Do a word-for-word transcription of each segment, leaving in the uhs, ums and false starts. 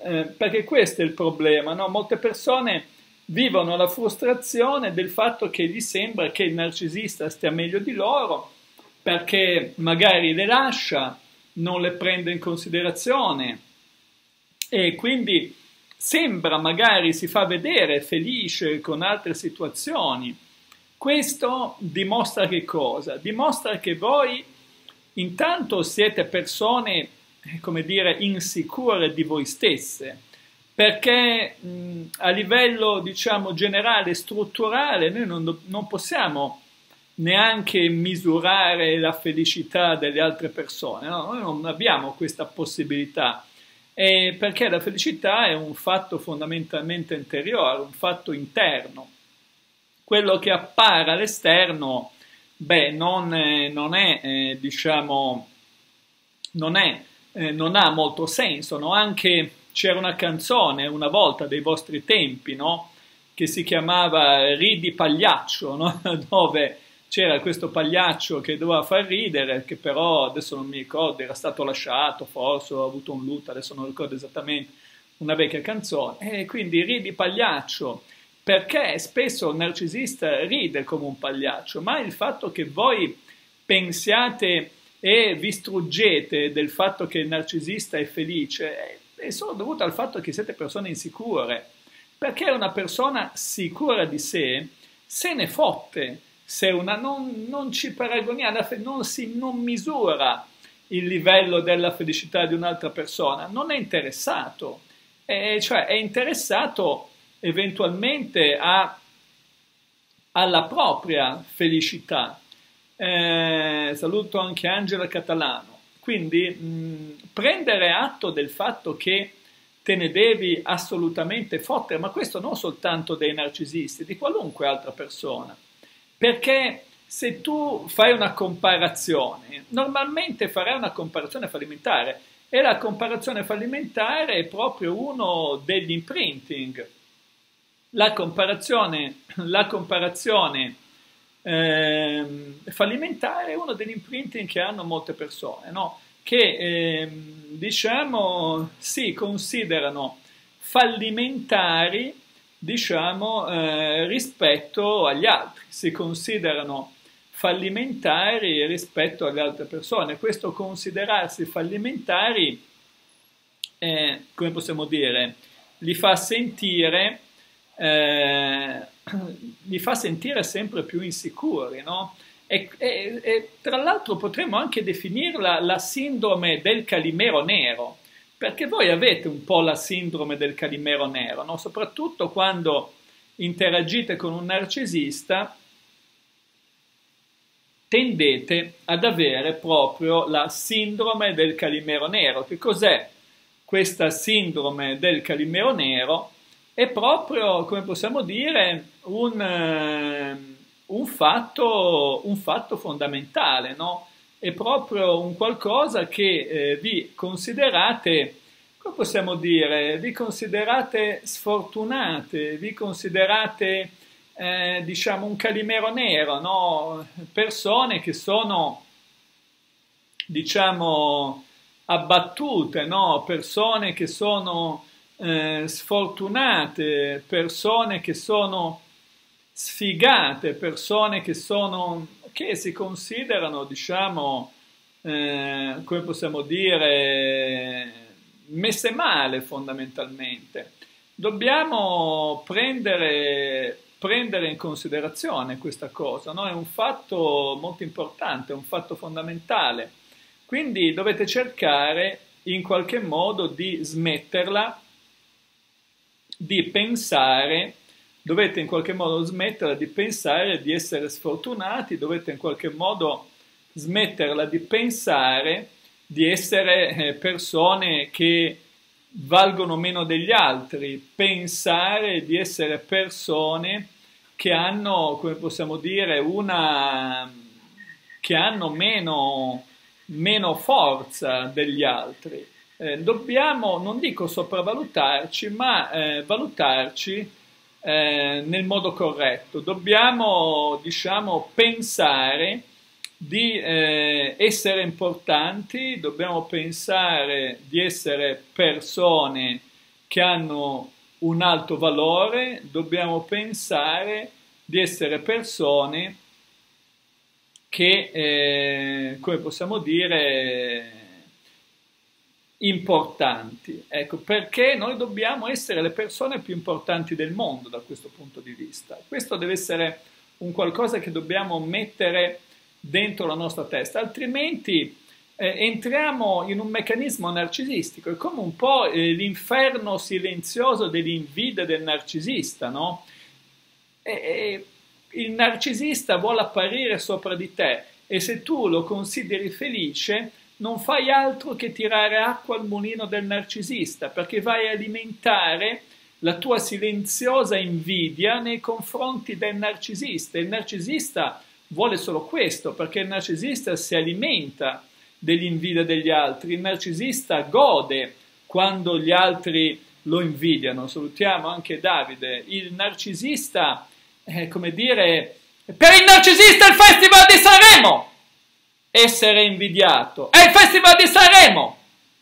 eh, perché questo è il problema, no? Molte persone vivono la frustrazione del fatto che gli sembra che il narcisista stia meglio di loro, perché magari le lascia, non le prende in considerazione e quindi sembra, magari si fa vedere felice con altre situazioni. Questo dimostra che cosa? Dimostra che voi intanto siete persone, eh, come dire, insicure di voi stesse, perché mh, a livello, diciamo, generale, strutturale, noi non, do- non possiamo neanche misurare la felicità delle altre persone, no? Noi non abbiamo questa possibilità, eh, perché la felicità è un fatto fondamentalmente interiore, un fatto interno. Quello che appare all'esterno, beh, non, eh, non è, eh, diciamo, non è, eh, non ha molto senso, no? Anche c'era una canzone una volta dei vostri tempi, no? Che si chiamava Ridi Pagliaccio, no? Dove c'era questo pagliaccio che doveva far ridere, che però adesso non mi ricordo, era stato lasciato, forse ha avuto un lutto, adesso non ricordo esattamente, una vecchia canzone, e quindi Ridi Pagliaccio, perché spesso il narcisista ride come un pagliaccio, ma il fatto che voi pensiate e vi struggete del fatto che il narcisista è felice è solo dovuto al fatto che siete persone insicure, perché una persona sicura di sé se ne fotte, se una, non, non ci paragoniamo, non si non misura il livello della felicità di un'altra persona, non è interessato, e cioè è interessato eventualmente a, alla propria felicità. Eh, saluto anche Angela Catalano. Quindi mh, prendere atto del fatto che te ne devi assolutamente fottere, ma questo non soltanto dei narcisisti, di qualunque altra persona. Perché se tu fai una comparazione, normalmente farai una comparazione fallimentare, e la comparazione fallimentare è proprio uno degli imprinting. La comparazione, la comparazione ehm, fallimentare è uno degli imprinting che hanno molte persone, no? Che ehm, diciamo si considerano fallimentari, diciamo, eh, rispetto agli altri, si considerano fallimentari rispetto alle altre persone. Questo considerarsi fallimentari, eh, come possiamo dire, li fa sentire, eh, li fa sentire sempre più insicuri, no? E, e- e tra l'altro potremmo anche definirla la sindrome del calimero nero, perché voi avete un po' la sindrome del calimero nero, no? Soprattutto quando interagite con un narcisista, tendete ad avere proprio la sindrome del calimero nero. Che cos'è questa sindrome del calimero nero? È proprio, come possiamo dire, un, eh, un fatto, un fatto fondamentale, no? È proprio un qualcosa che eh, vi considerate, come possiamo dire, vi considerate sfortunate, vi considerate eh, diciamo un calimero nero, no? Persone che sono, diciamo, abbattute, no? Persone che sono eh, sfortunate, persone che sono sfigate, persone che sono, che si considerano, diciamo, eh, come possiamo dire, messe male fondamentalmente. Dobbiamo prendere, prendere in considerazione questa cosa, no? È un fatto molto importante, è un fatto fondamentale. Quindi dovete cercare in qualche modo di smetterla, di pensare, dovete in qualche modo smetterla di pensare di essere sfortunati, dovete in qualche modo smetterla di pensare di essere eh, persone che valgono meno degli altri, pensare di essere persone che hanno, come possiamo dire, una, che hanno meno, meno forza degli altri. Eh, dobbiamo, non dico sopravvalutarci, ma eh, valutarci eh, nel modo corretto. Dobbiamo, diciamo, pensare di eh, essere importanti, dobbiamo pensare di essere persone che hanno un alto valore, dobbiamo pensare di essere persone che, eh, come possiamo dire, importanti. Ecco, perché noi dobbiamo essere le persone più importanti del mondo da questo punto di vista. Questo deve essere un qualcosa che dobbiamo mettere dentro la nostra testa, altrimenti eh, entriamo in un meccanismo narcisistico. È come un po' eh, l'inferno silenzioso dell'invidia del narcisista, no? E, e, il narcisista vuole apparire sopra di te e se tu lo consideri felice non fai altro che tirare acqua al mulino del narcisista, perché vai a alimentare la tua silenziosa invidia nei confronti del narcisista. Il narcisista vuole solo questo, perché il narcisista si alimenta dell'invidia degli altri, il narcisista gode quando gli altri lo invidiano. Salutiamo anche Davide. Il narcisista, eh, come dire, per il narcisista il Festival di Sanremo! Essere invidiato è il Festival di Sanremo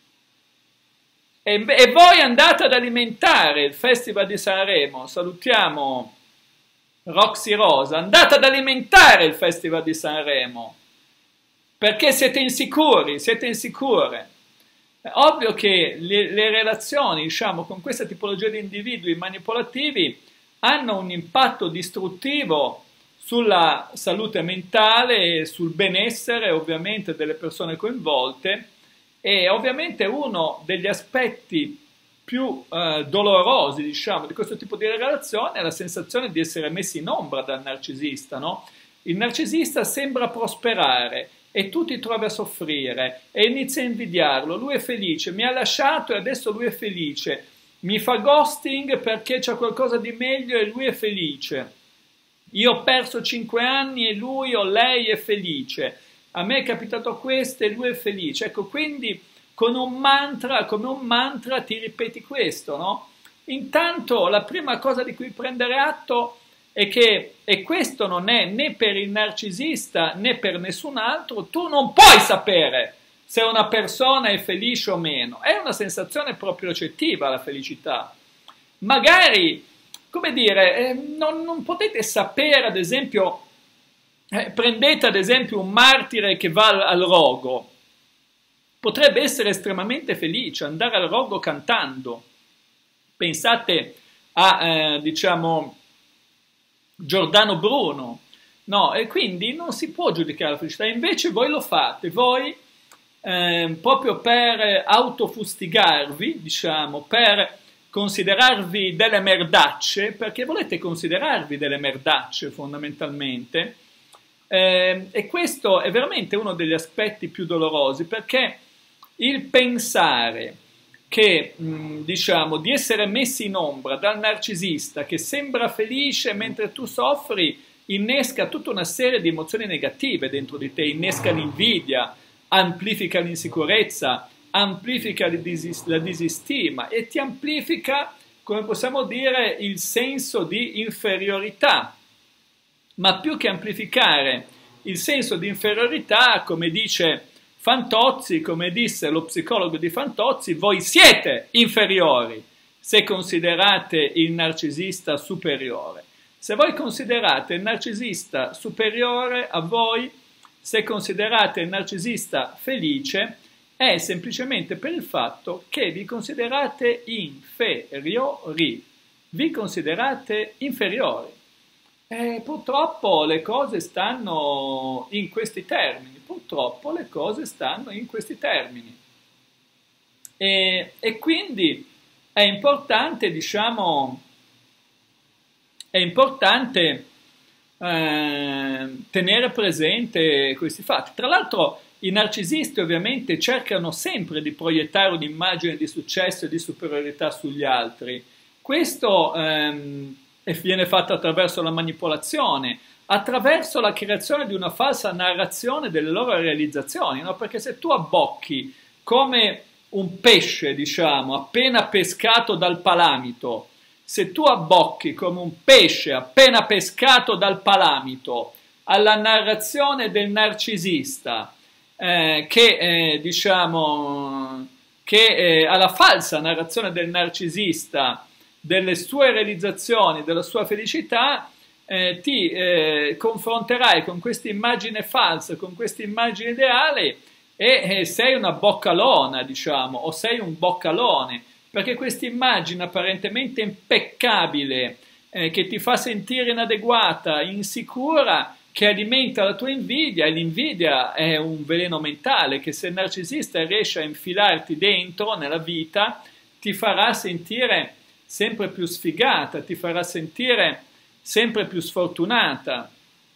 e, e voi andate ad alimentare il Festival di Sanremo. Salutiamo Roxy Rosa, andate ad alimentare il Festival di Sanremo perché siete insicuri, siete insicure. È ovvio che le, le relazioni, diciamo, con questa tipologia di individui manipolativi hanno un impatto distruttivo sulla salute mentale e sul benessere ovviamente delle persone coinvolte, e ovviamente uno degli aspetti più eh, dolorosi, diciamo, di questo tipo di relazione è la sensazione di essere messi in ombra dal narcisista, no? Il narcisista sembra prosperare e tu ti trovi a soffrire e inizi a invidiarlo. Lui è felice, mi ha lasciato e adesso lui è felice, mi fa ghosting perché c'è qualcosa di meglio e lui è felice. Io ho perso cinque anni e lui o lei è felice, a me è capitato questo e lui è felice. Ecco, quindi con un mantra, come un mantra ti ripeti questo, no? Intanto la prima cosa di cui prendere atto è che, e questo non è né per il narcisista né per nessun altro, tu non puoi sapere se una persona è felice o meno, è una sensazione propriocettiva la felicità. Magari, come dire, eh, non, non potete sapere, ad esempio, eh, prendete ad esempio un martire che va al, al rogo, potrebbe essere estremamente felice, andare al rogo cantando. Pensate a, eh, diciamo, Giordano Bruno, no? E quindi non si può giudicare la felicità, invece voi lo fate, voi eh, proprio per autofustigarvi, diciamo, per considerarvi delle merdacce, perché volete considerarvi delle merdacce fondamentalmente, eh, e questo è veramente uno degli aspetti più dolorosi, perché il pensare che, mh, diciamo, di essere messi in ombra dal narcisista che sembra felice mentre tu soffri, innesca tutta una serie di emozioni negative dentro di te, innesca l'invidia, amplifica l'insicurezza, amplifica la disistima e ti amplifica, come possiamo dire, il senso di inferiorità. Ma più che amplificare il senso di inferiorità, come dice Fantozzi, come disse lo psicologo di Fantozzi, voi siete inferiori se considerate il narcisista superiore. Se voi considerate il narcisista superiore a voi, se considerate il narcisista felice, è semplicemente per il fatto che vi considerate inferiori, vi considerate inferiori. E purtroppo le cose stanno in questi termini, purtroppo le cose stanno in questi termini. E, e quindi è importante, diciamo, è importante eh, tenere presente questi fatti. Tra l'altro i narcisisti ovviamente cercano sempre di proiettare un'immagine di successo e di superiorità sugli altri. Questo ehm, viene fatto attraverso la manipolazione, attraverso la creazione di una falsa narrazione delle loro realizzazioni, no? Perché se tu abbocchi come un pesce, diciamo, appena pescato dal palamito, se tu abbocchi come un pesce appena pescato dal palamito alla narrazione del narcisista, Eh, che eh, diciamo che eh, alla falsa narrazione del narcisista, delle sue realizzazioni, della sua felicità, eh, ti eh, confronterai con questa immagine falsa, con questa immagine ideale e eh, sei una boccalona, diciamo, o sei un boccalone, perché questa immagine apparentemente impeccabile, eh, che ti fa sentire inadeguata, insicura, che alimenta la tua invidia, e l'invidia è un veleno mentale che se il narcisista riesce a infilarti dentro nella vita, ti farà sentire sempre più sfigata, ti farà sentire sempre più sfortunata,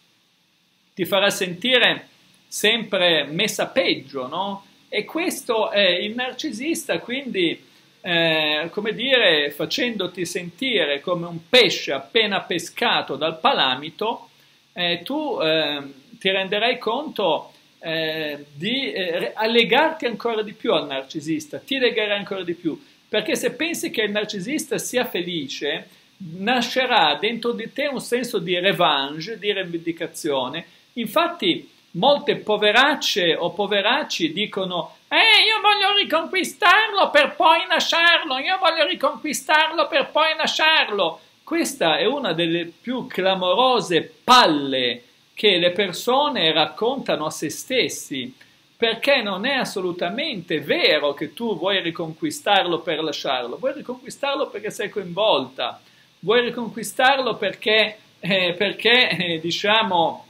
ti farà sentire sempre messa peggio, no? E questo è il narcisista, quindi, eh, come dire, facendoti sentire come un pesce appena pescato dal palamito, eh, tu eh, ti renderai conto eh, di eh, legarti ancora di più al narcisista, ti legherai ancora di più, perché se pensi che il narcisista sia felice, nascerà dentro di te un senso di revanche, di rivendicazione. Infatti molte poveracce o poveracci dicono eh io voglio riconquistarlo per poi lasciarlo, io voglio riconquistarlo per poi lasciarlo. Questa è una delle più clamorose palle che le persone raccontano a se stessi, perché non è assolutamente vero che tu vuoi riconquistarlo per lasciarlo, vuoi riconquistarlo perché sei coinvolta, vuoi riconquistarlo perché, eh, perché eh, diciamo,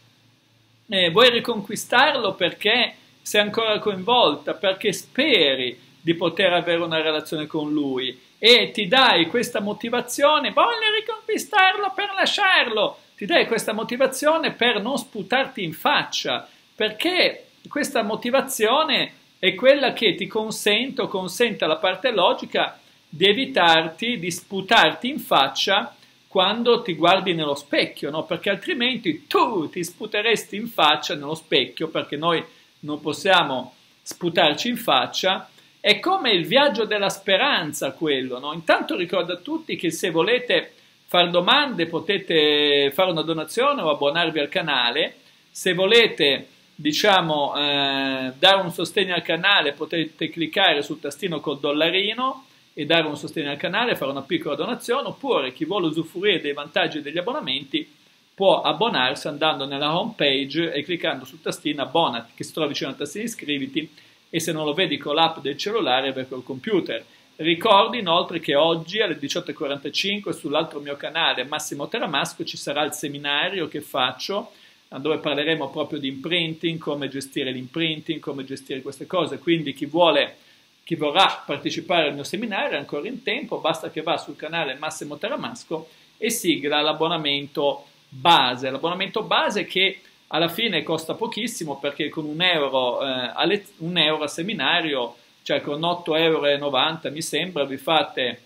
eh, vuoi riconquistarlo perché sei ancora coinvolta, perché speri di poter avere una relazione con lui e ti dai questa motivazione, voglio riconquistarlo per lasciarlo, ti dai questa motivazione per non sputarti in faccia, perché questa motivazione è quella che ti consente o consente alla parte logica di evitarti, di sputarti in faccia quando ti guardi nello specchio, no? Perché altrimenti tu ti sputeresti in faccia nello specchio, perché noi non possiamo sputarci in faccia. È come il viaggio della speranza quello, no? Intanto ricordo a tutti che se volete fare domande potete fare una donazione o abbonarvi al canale, se volete diciamo eh, dare un sostegno al canale potete cliccare sul tastino col dollarino e dare un sostegno al canale, fare una piccola donazione, oppure chi vuole usufruire dei vantaggi degli abbonamenti può abbonarsi andando nella home page e cliccando sul tastino abbonati che si trova vicino al tastino iscriviti, e se non lo vedi con l'app del cellulare vai col computer. Ricordi inoltre che oggi alle diciotto e quarantacinque sull'altro mio canale Massimo Teramasco ci sarà il seminario che faccio dove parleremo proprio di imprinting, come gestire l'imprinting, come gestire queste cose, quindi chi vuole chi vorrà partecipare al mio seminario è ancora in tempo, basta che va sul canale Massimo Teramasco e sigla l'abbonamento base, l'abbonamento base che alla fine costa pochissimo perché con un euro, eh, a, un euro a seminario, cioè con otto e novanta euro mi sembra, vi fate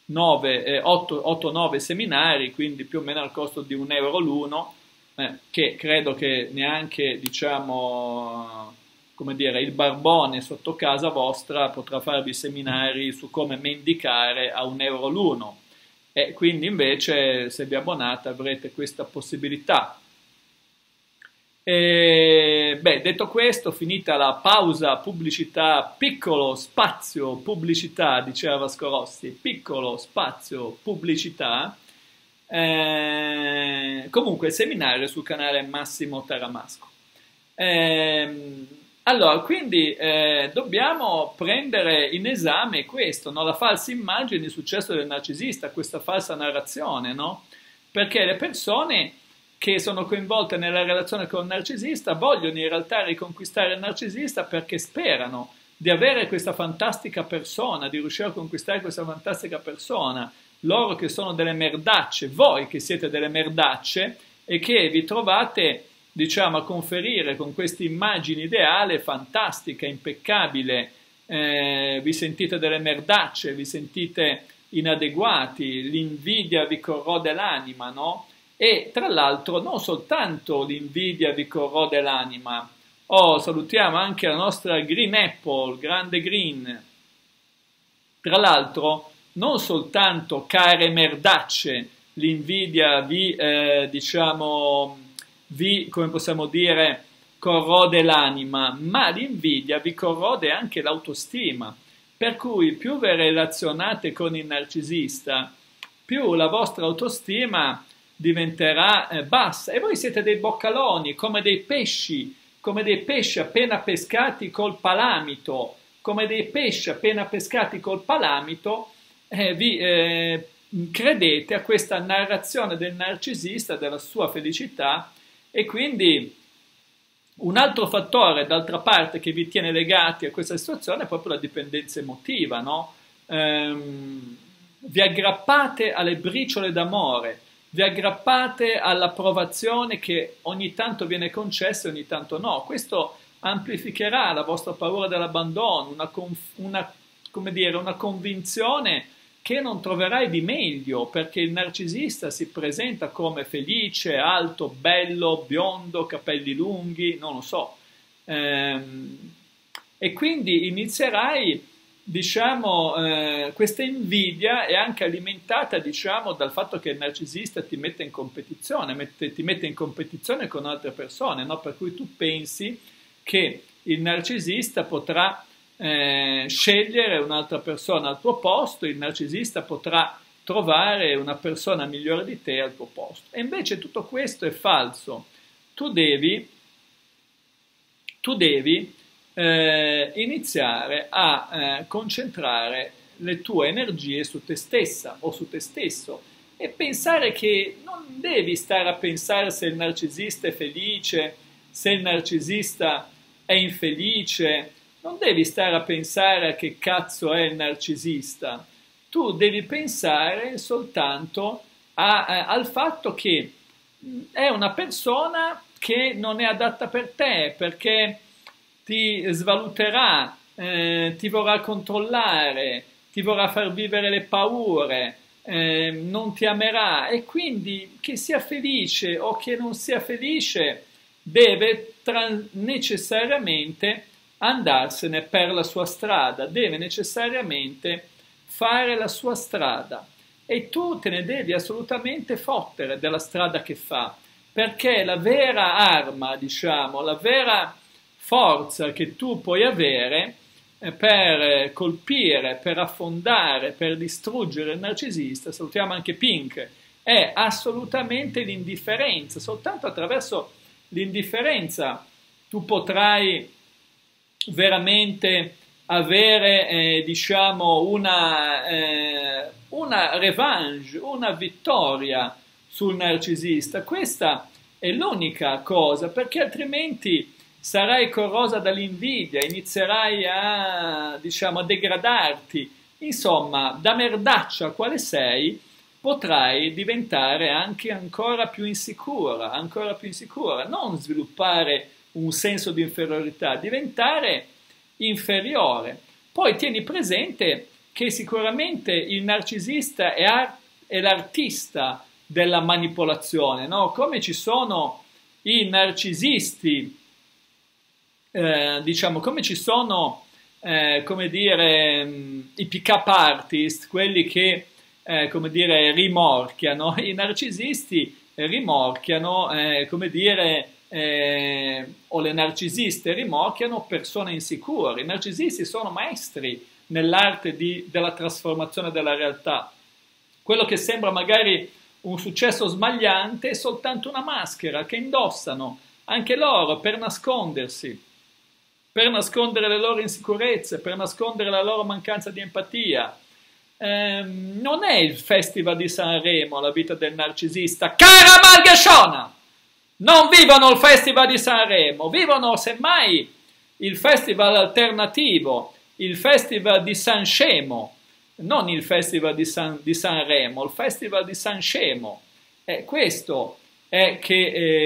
otto nove seminari, quindi più o meno al costo di un euro l'uno, eh, che credo che neanche, diciamo, come dire, il barbone sotto casa vostra potrà farvi seminari su come mendicare a un euro l'uno. E quindi invece se vi abbonate avrete questa possibilità. E, beh, detto questo, finita la pausa pubblicità, piccolo spazio pubblicità, diceva Vasco Rossi, piccolo spazio pubblicità, eh, comunque il seminario sul canale Massimo Teramasco. Eh, allora, quindi eh, dobbiamo prendere in esame questo, no? La falsa immagine di successo del narcisista, questa falsa narrazione, no? Perché le persone che sono coinvolte nella relazione con il narcisista vogliono in realtà riconquistare il narcisista perché sperano di avere questa fantastica persona, di riuscire a conquistare questa fantastica persona, loro che sono delle merdacce, voi che siete delle merdacce e che vi trovate, diciamo, a conferire con questa immagine ideale, fantastica, impeccabile, eh, vi sentite delle merdacce, vi sentite inadeguati, l'invidia vi corrode l'anima, no? E tra l'altro non soltanto l'invidia vi corrode l'anima, oh, salutiamo anche la nostra Green Apple, grande Green, tra l'altro non soltanto care merdacce, l'invidia vi, eh, diciamo, vi, come possiamo dire, corrode l'anima, ma l'invidia vi corrode anche l'autostima, Per cui più vi relazionate con il narcisista, più la vostra autostima diventerà eh, bassa e voi siete dei boccaloni, come dei pesci, come dei pesci appena pescati col palamito, come dei pesci appena pescati col palamito, eh, vi eh, credete a questa narrazione del narcisista, della sua felicità, e quindi un altro fattore, d'altra parte, che vi tiene legati a questa situazione è proprio la dipendenza emotiva, no? Ehm, vi aggrappate alle briciole d'amore, vi aggrappate all'approvazione che ogni tanto viene concessa e ogni tanto no. Questo amplificherà la vostra paura dell'abbandono, una, una, come dire, una convinzione che non troverai di meglio, perché il narcisista si presenta come felice, alto, bello, biondo, capelli lunghi, non lo so. Ehm, e quindi inizierai, diciamo, eh, questa invidia è anche alimentata, diciamo, dal fatto che il narcisista ti mette in competizione, mette, ti mette in competizione con altre persone, no? Per cui tu pensi che il narcisista potrà eh, scegliere un'altra persona al tuo posto, il narcisista potrà trovare una persona migliore di te al tuo posto. E invece tutto questo è falso. Tu devi, tu devi eh, iniziare a eh, concentrare le tue energie su te stessa o su te stesso e pensare che non devi stare a pensare se il narcisista è felice, se il narcisista è infelice, non devi stare a pensare a che cazzo è il narcisista, tu devi pensare soltanto a, a, al fatto che è una persona che non è adatta per te, perché ti svaluterà, eh, ti vorrà controllare, ti vorrà far vivere le paure, eh, non ti amerà, e quindi che sia felice o che non sia felice deve necessariamente andarsene per la sua strada, deve necessariamente fare la sua strada e tu te ne devi assolutamente fottere della strada che fa, perché la vera arma, diciamo, la vera forza che tu puoi avere eh, per colpire, per affondare, per distruggere il narcisista, salutiamo anche Pink, è assolutamente l'indifferenza. Soltanto attraverso l'indifferenza tu potrai veramente avere eh, diciamo una, eh, una revenge, una vittoria sul narcisista. Questa è l'unica cosa, perché altrimenti sarai corrosa dall'invidia, inizierai a, diciamo, a degradarti, insomma, da merdaccia quale sei potrai diventare anche ancora più insicura, ancora più insicura, non sviluppare un senso di inferiorità, diventare inferiore. Poi tieni presente che sicuramente il narcisista è, è l'artista della manipolazione, no? Come ci sono i narcisisti, eh, diciamo, come ci sono, eh, come dire, mh, i pick-up artist, quelli che, eh, come dire, rimorchiano, i narcisisti rimorchiano, eh, come dire, Eh, o le narcisiste rimorchiano persone insicure. I narcisisti sono maestri nell'arte della trasformazione della realtà. Quello che sembra magari un successo smagliante è soltanto una maschera che indossano anche loro per nascondersi, per nascondere le loro insicurezze, per nascondere la loro mancanza di empatia. Eh, non è il Festival di Sanremo la vita del narcisista, cara Malgasciona! Non vivono il Festival di Sanremo, vivono semmai il festival alternativo, il Festival di Sanscemo, non il Festival di, San, di Sanremo, il Festival di Sanscemo. Eh, questo è, che,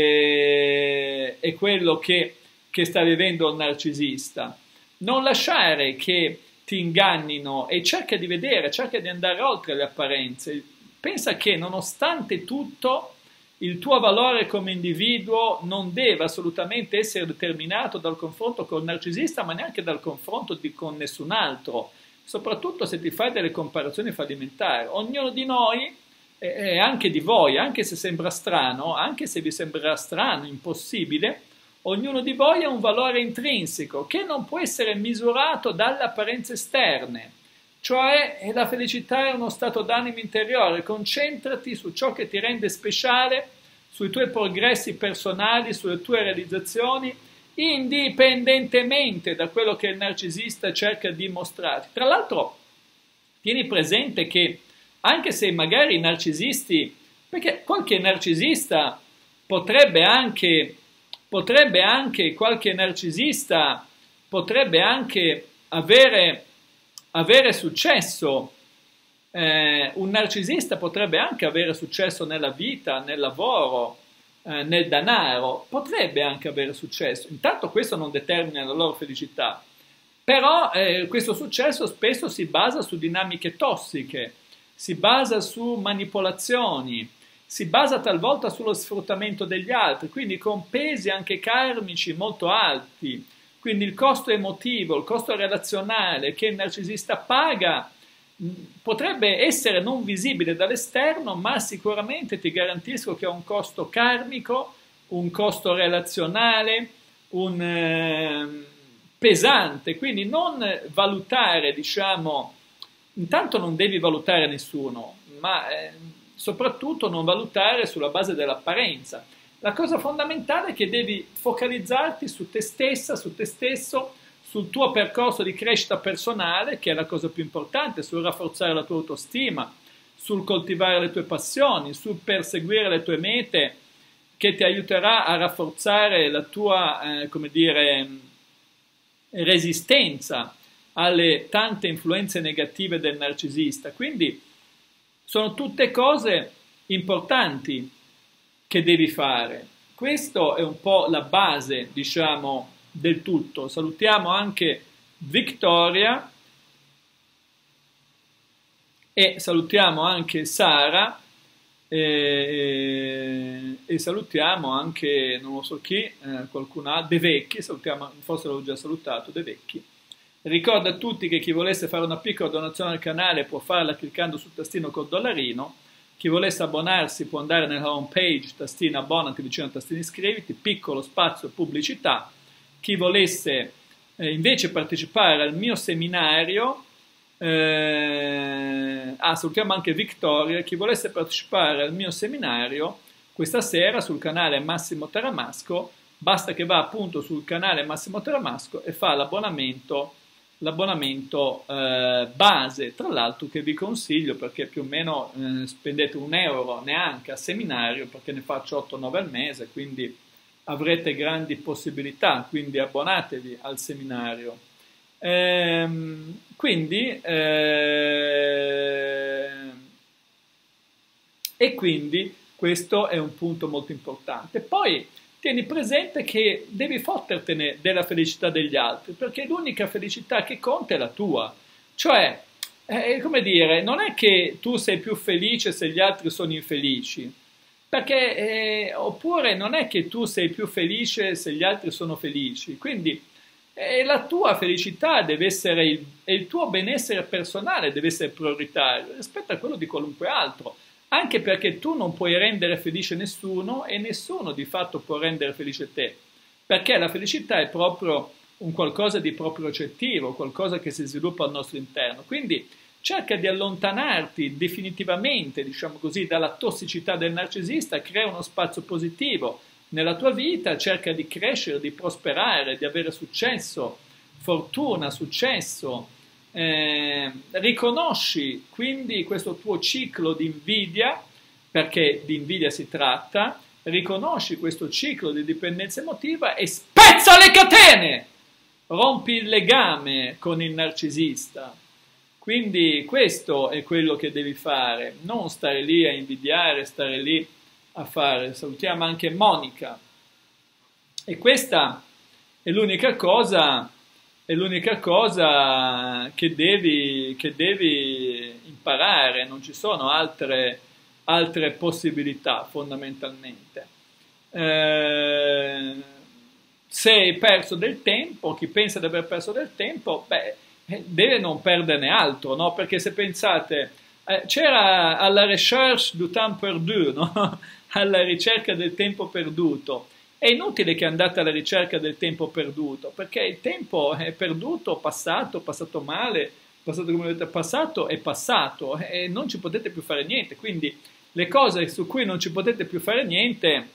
eh, è quello che, che sta vivendo il narcisista. Non lasciare che ti ingannino e cerca di vedere, cerca di andare oltre le apparenze. Pensa che nonostante tutto il tuo valore come individuo non deve assolutamente essere determinato dal confronto col narcisista, ma neanche dal confronto di, con nessun altro, soprattutto se ti fai delle comparazioni fallimentari. Ognuno di noi, e eh, anche di voi, anche se sembra strano, anche se vi sembrerà strano, impossibile, Ognuno di voi ha un valore intrinseco che non può essere misurato dalle apparenze esterne, cioè la felicità è uno stato d'animo interiore. Concentrati su ciò che ti rende speciale, sui tuoi progressi personali, sulle tue realizzazioni, indipendentemente da quello che il narcisista cerca di mostrarti. Tra l'altro, tieni presente che anche se magari i narcisisti, perché qualche narcisista potrebbe anche, potrebbe anche qualche narcisista potrebbe anche avere, avere successo, eh, un narcisista potrebbe anche avere successo nella vita, nel lavoro, eh, nel denaro, potrebbe anche avere successo. Intanto questo non determina la loro felicità, però eh, questo successo spesso si basa su dinamiche tossiche, si basa su manipolazioni, si basa talvolta sullo sfruttamento degli altri, quindi con pesi anche karmici molto alti. Quindi il costo emotivo, il costo relazionale che il narcisista paga potrebbe essere non visibile dall'esterno, ma sicuramente ti garantisco che ha un costo karmico, un costo relazionale, un eh, pesante. Quindi non valutare, diciamo, intanto non devi valutare nessuno, ma eh, soprattutto non valutare sulla base dell'apparenza. La cosa fondamentale è che devi focalizzarti su te stessa, su te stesso, sul tuo percorso di crescita personale, che è la cosa più importante, sul rafforzare la tua autostima, sul coltivare le tue passioni, sul perseguire le tue mete, che ti aiuterà a rafforzare la tua, eh, come dire, resistenza alle tante influenze negative del narcisista. Quindi sono tutte cose importanti che devi fare. Questo è un po' la base, diciamo, del tutto. Salutiamo anche Victoria e salutiamo anche Sara e, e salutiamo anche, non lo so chi, eh, qualcun altro, De Vecchi, salutiamo, forse l'avevo già salutato, De Vecchi. Ricordo a tutti che chi volesse fare una piccola donazione al canale può farla cliccando sul tastino col dollarino. Chi volesse abbonarsi può andare nella home page, tastina abbonati, vicino al tastino iscriviti, piccolo spazio pubblicità. Chi volesse eh, invece partecipare al mio seminario, eh, ah, salutiamo anche Victoria, chi volesse partecipare al mio seminario questa sera sul canale Massimo Taramasco, basta che va appunto sul canale Massimo Taramasco e fa l'abbonamento l'abbonamento eh, base, tra l'altro, che vi consiglio perché più o meno eh, spendete un euro neanche a seminario, perché ne faccio otto nove al mese, quindi avrete grandi possibilità, quindi abbonatevi al seminario. Ehm, quindi eh, e quindi questo è un punto molto importante. Poi tieni presente che devi fottertene della felicità degli altri, perché l'unica felicità che conta è la tua. Cioè, eh, come dire, non è che tu sei più felice se gli altri sono infelici, perché, eh, oppure non è che tu sei più felice se gli altri sono felici. Quindi eh, la tua felicità deve essere, il, e il tuo benessere personale deve essere prioritario rispetto a quello di qualunque altro. Anche perché tu non puoi rendere felice nessuno e nessuno di fatto può rendere felice te, perché la felicità è proprio un qualcosa di propriocettivo, qualcosa che si sviluppa al nostro interno. Quindi cerca di allontanarti definitivamente, diciamo così, dalla tossicità del narcisista, crea uno spazio positivo nella tua vita, cerca di crescere, di prosperare, di avere successo, fortuna, successo. Eh, riconosci quindi questo tuo ciclo di invidia, perché di invidia si tratta, riconosci questo ciclo di dipendenza emotiva e spezza le catene, rompi il legame con il narcisista. Quindi questo è quello che devi fare, non stare lì a invidiare, stare lì a fare. Salutiamo anche Monica, e questa è l'unica cosa è l'unica cosa che devi, che devi imparare, non ci sono altre, altre possibilità fondamentalmente. Eh, se hai perso del tempo, chi pensa di aver perso del tempo, beh, deve non perderne altro, no? Perché se pensate, eh, c'era alla recherche du temps perdu, no? Alla ricerca del tempo perduto. è inutile che andate alla ricerca del tempo perduto, perché il tempo è perduto, passato, passato male, passato come avete passato, è passato e non ci potete più fare niente. Quindi le cose su cui non ci potete più fare niente,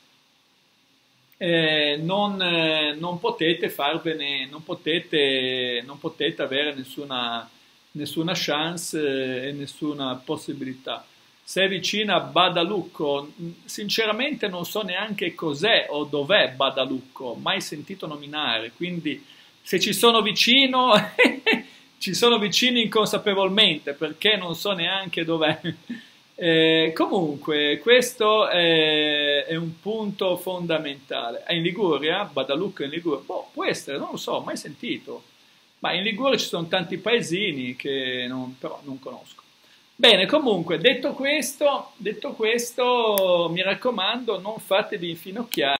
eh, non, eh, non potete farvene, non potete, non potete avere nessuna, nessuna chance eh, e nessuna possibilità. Se è vicina a Badalucco, sinceramente non so neanche cos'è o dov'è Badalucco, mai sentito nominare, quindi se ci sono vicino, ci sono vicino inconsapevolmente, perché non so neanche dov'è. Eh, comunque, questo è, è un punto fondamentale. È in Liguria? Badalucco è in Liguria? Boh, può essere, non lo so, mai sentito. Ma in Liguria ci sono tanti paesini che non, però non conosco. Bene, comunque, detto questo, detto questo, mi raccomando, non fatevi infinocchiare.